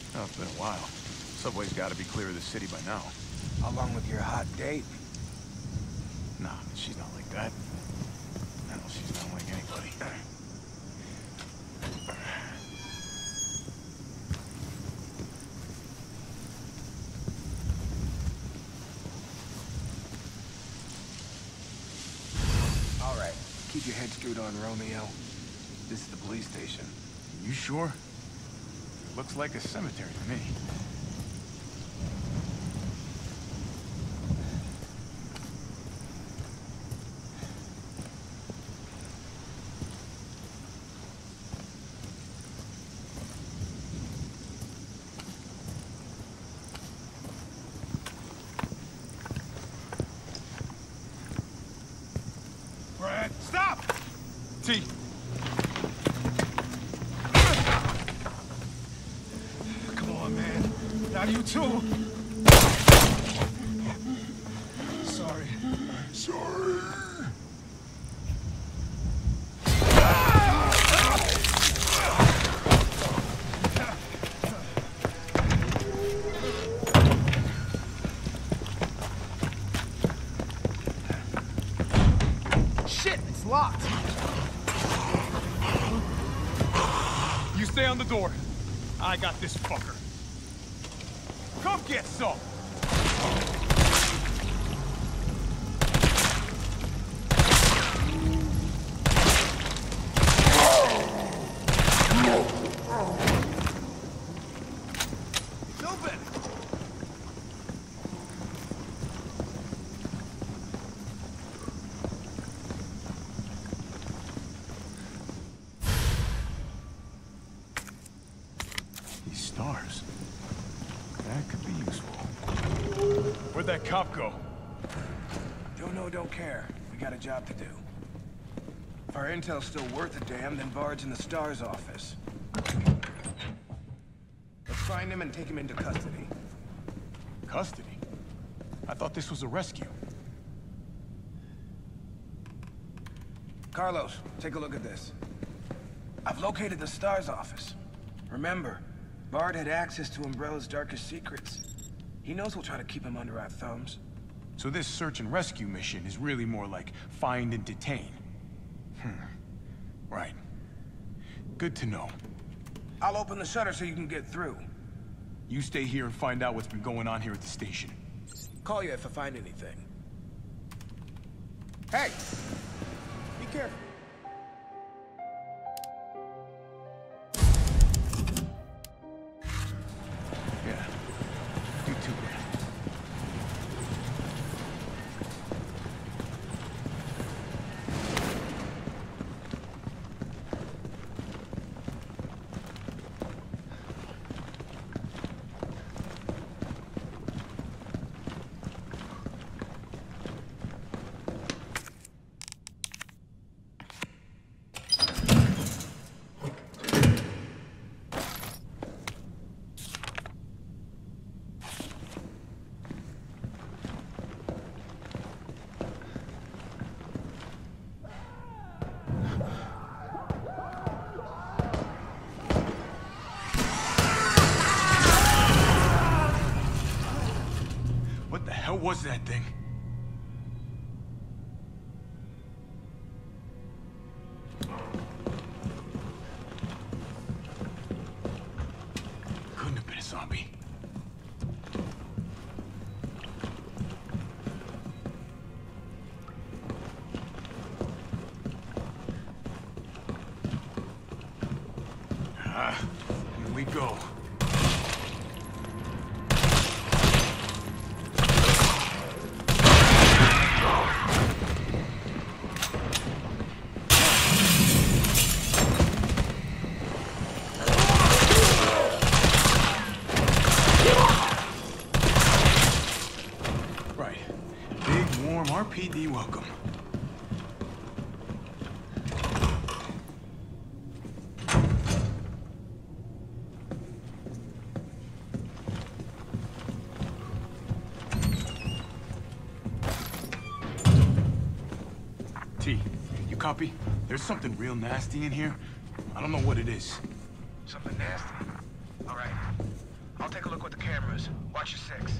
Oh, it's been a while. Subway's got to be clear of the city by now. Along with your hot date. Nah, she's not like that. No, she's not like anybody. All right, keep your head screwed on, Romeo. This is the police station. You sure? Looks like a cemetery to me. Brad, stop! T. Come on, man. Now you too. Sorry. Sorry. Shit, it's locked. You stay on the door. I got this fucker. Come get some! Open! These stars. That could be useful. Where'd that cop go? Don't know, don't care. We got a job to do. If our intel's still worth a damn, then Bard's in the STARS office. Let's find him and take him into custody. Custody? I thought this was a rescue. Carlos, take a look at this. I've located the STARS office. Remember, Bard had access to Umbrella's darkest secrets. He knows we'll try to keep him under our thumbs. So this search and rescue mission is really more like find and detain. Right. Good to know. I'll open the shutter so you can get through. You stay here and find out what's been going on here at the station. Call you if I find anything. Hey! Be careful. Yeah. You too, man. What the hell was that thing? Couldn't have been a zombie. Here we go. Right. Big, warm RPD welcome. T, you copy? There's something real nasty in here. I don't know what it is. Something nasty. All right. I'll take a look with the cameras. Watch your six.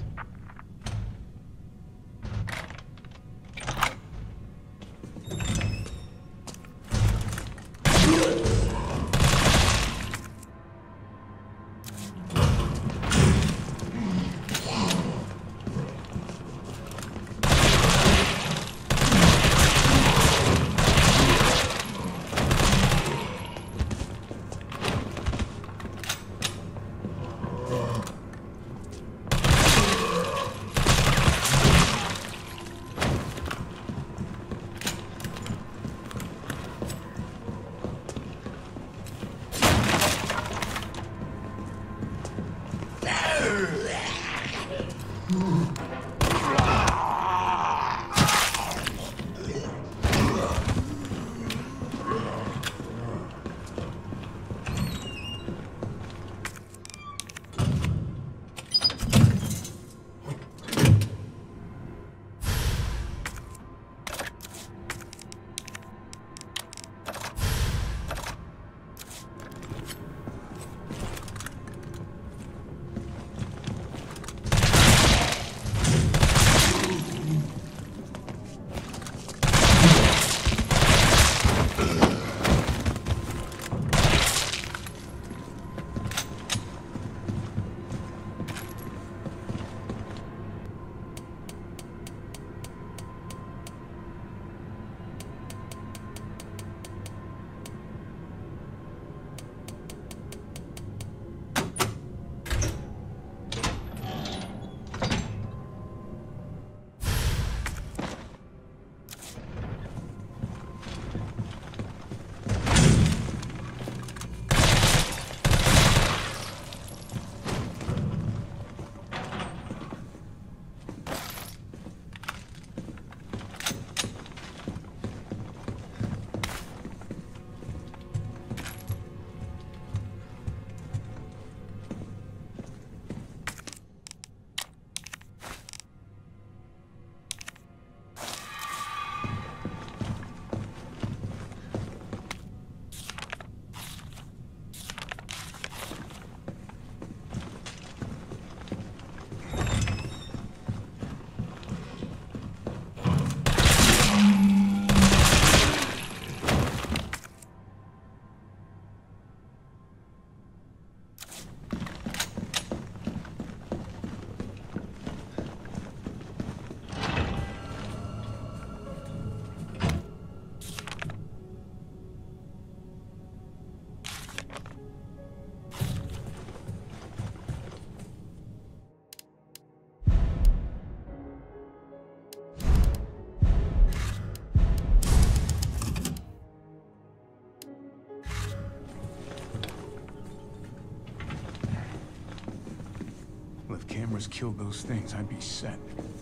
If cameras killed those things, I'd be set.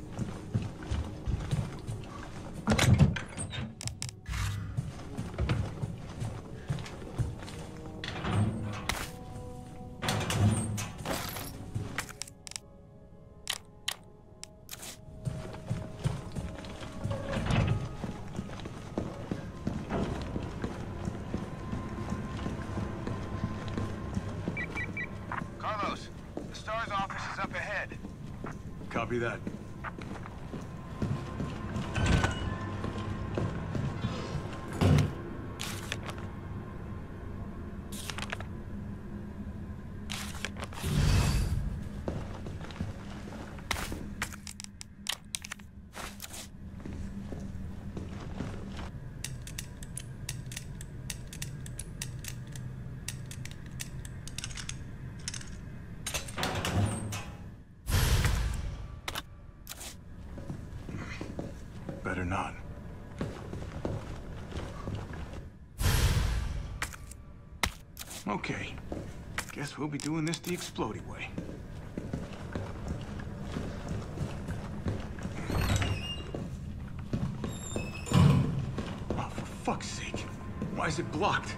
Carlos, the STARS office is up ahead. Copy that. Better not. Okay. Guess we'll be doing this the explodey way. Oh, for fuck's sake. Why is it blocked?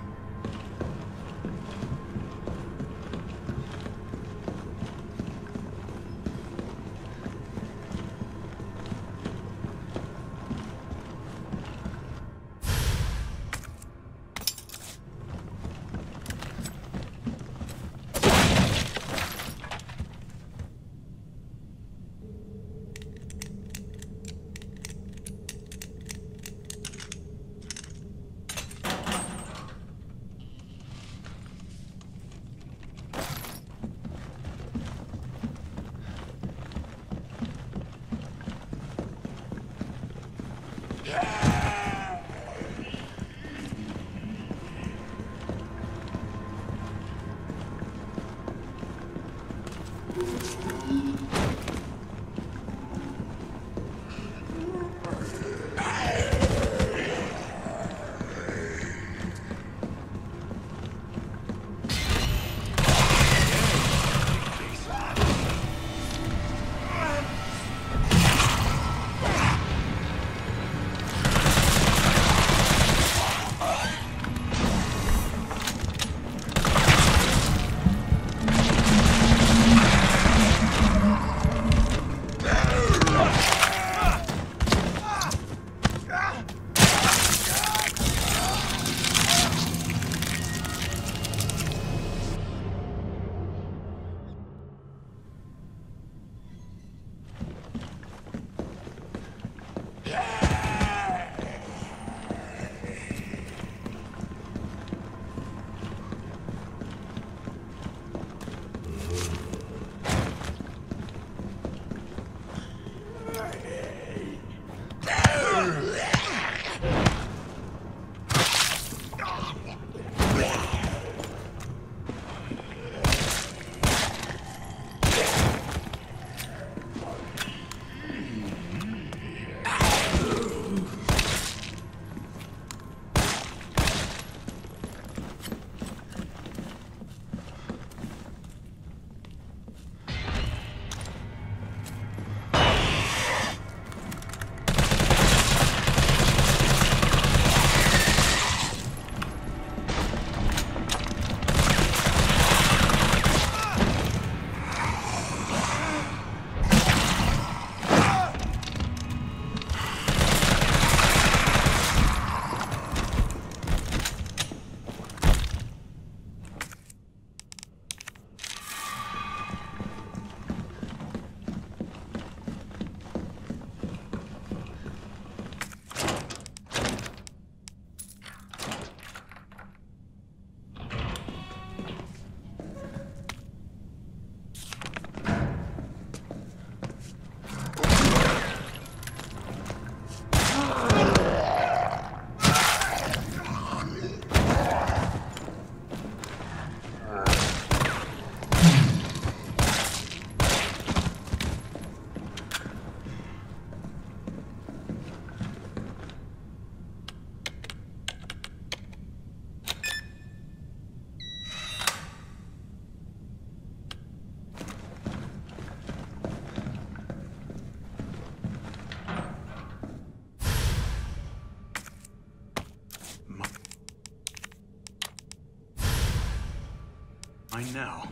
Mine now.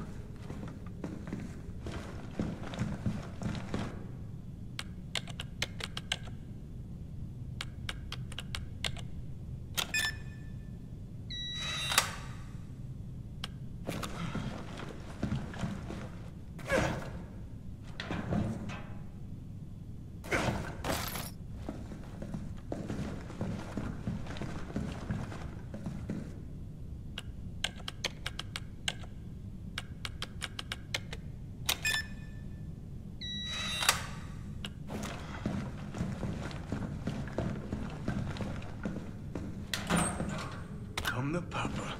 Come the papa.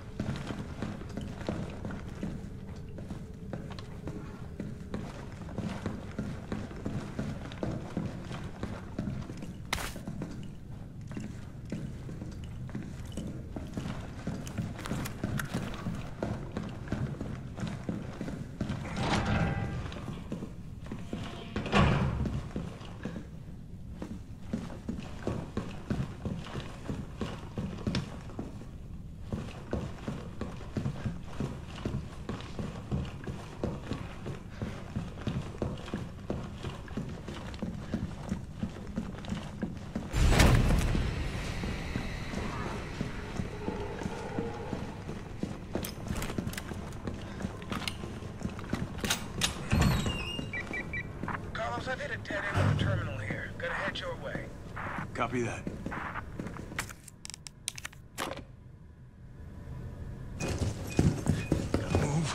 I've hit a dead end of the terminal here. Gonna head your way. Copy that. Gotta move.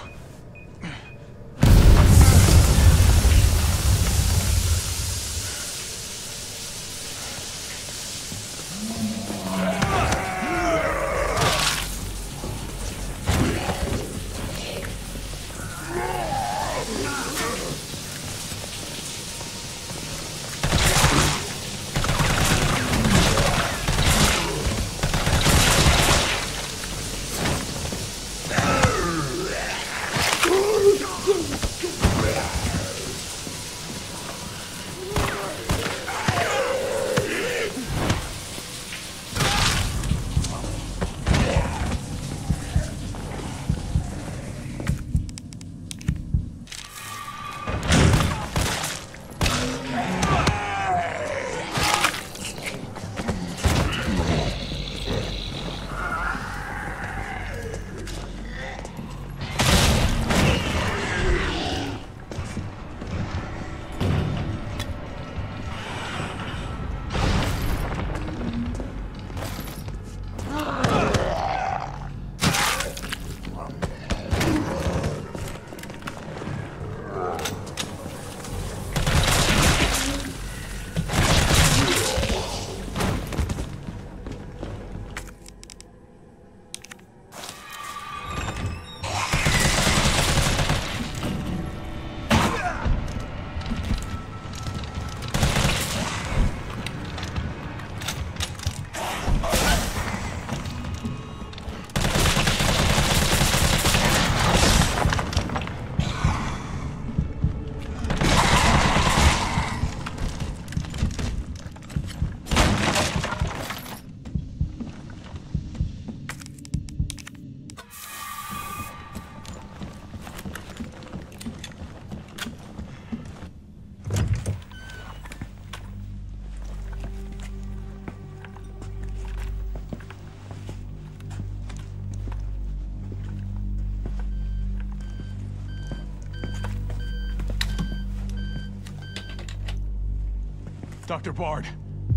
Dr. Bard.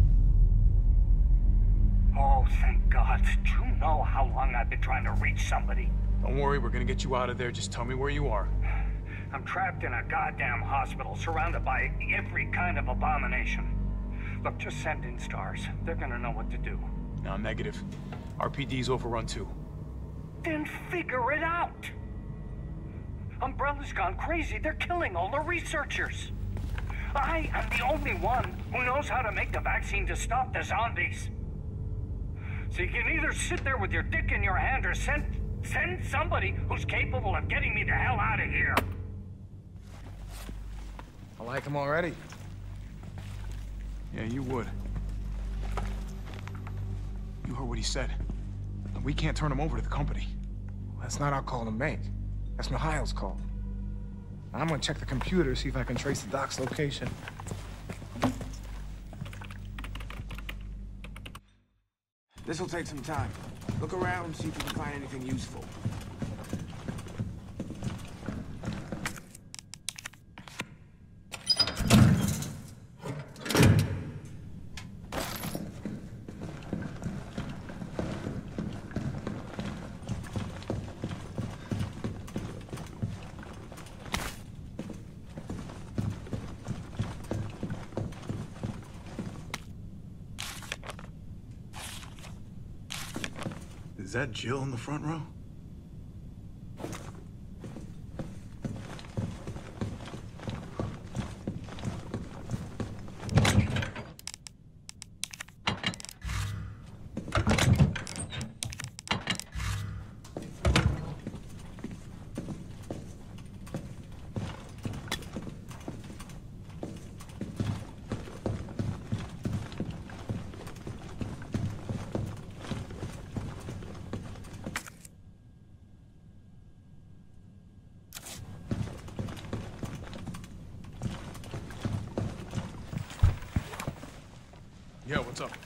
Oh, thank God. Do you know how long I've been trying to reach somebody? Don't worry, we're gonna get you out of there. Just tell me where you are. I'm trapped in a goddamn hospital, surrounded by every kind of abomination. Look, just send in stars. They're gonna know what to do. No, negative. RPD's overrun too. Then figure it out! Umbrella's gone crazy. They're killing all the researchers. I am the only one who knows how to make the vaccine to stop the zombies. So you can either sit there with your dick in your hand or send somebody who's capable of getting me the hell out of here. I like him already. Yeah, you would. You heard what he said. We can't turn him over to the company. That's not our call to make. That's Mikhail's call. I'm gonna check the computer, see if I can trace the doc's location. This'll take some time. Look around, see if you can find anything useful. Is that Jill in the front row? Yeah, what's up?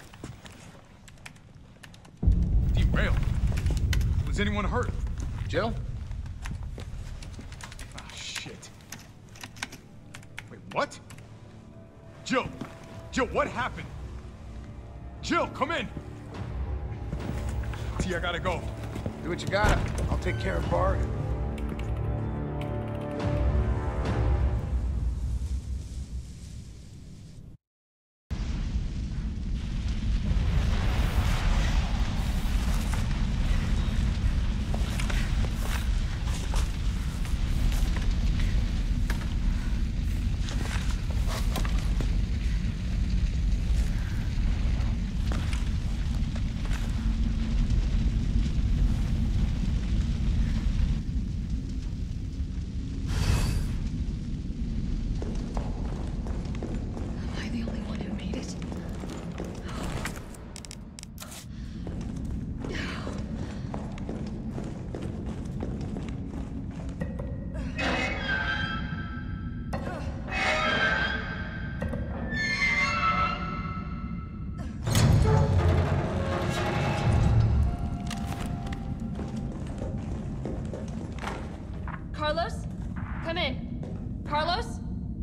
Derailed. Was anyone hurt? Jill? Ah, shit. Wait, what? Jill! Jill, what happened? Jill, come in! T, I gotta go. Do what you gotta. I'll take care of Bard. Carlos? Come in. Carlos?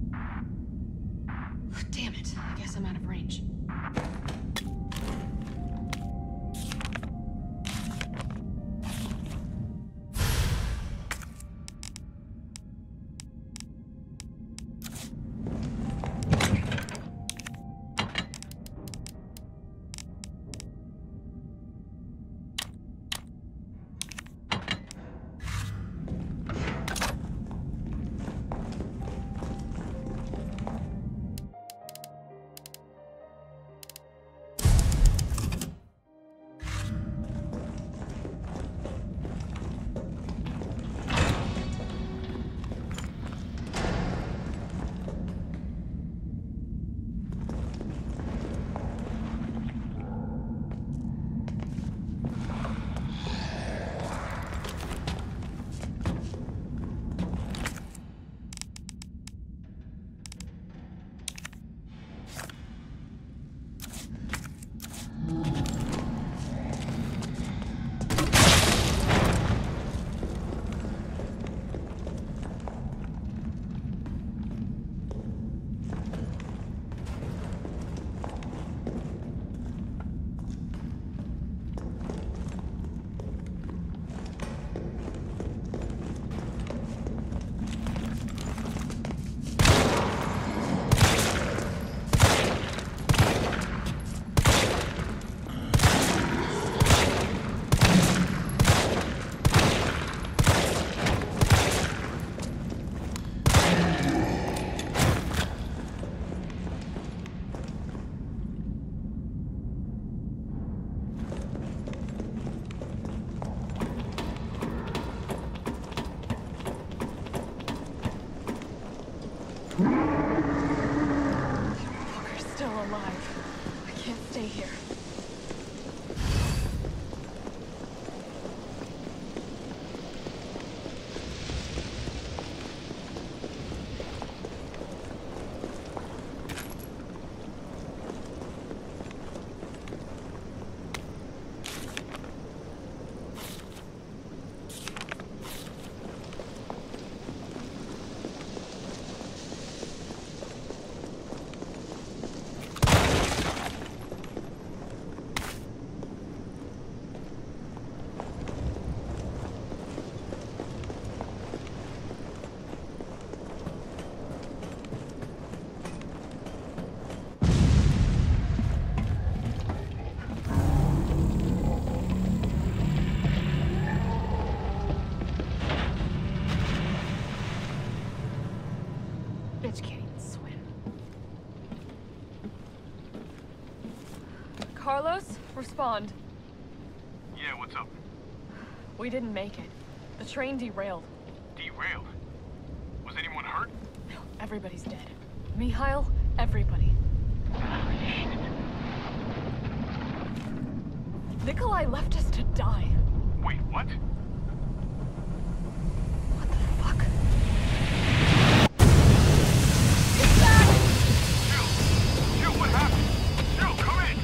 Damn it. I guess I'm out of range. Carlos, respond. Yeah, what's up? We didn't make it. The train derailed. Derailed? Was anyone hurt? No, everybody's dead. Mikhail, everybody. Shit. Nikolai left us to die. Wait, what? What the fuck? Jill! Jill, what happened? Jill, come in!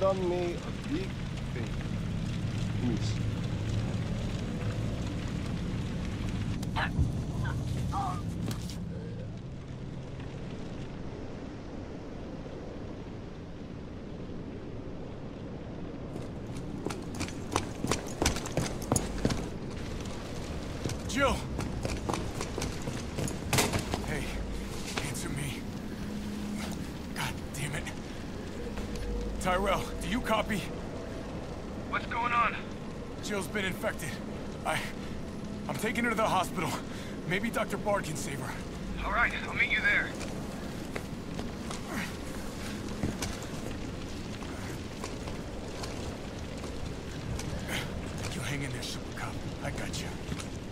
done me a big favor. Please. Jill! Hey, answer me. God damn it. Tyrell, do you copy? What's going on? Jill's been infected. I'm taking her to the hospital. Maybe Dr. Bard can save her. All right, I'll meet you there. You hang in there, Super Cop. I got you.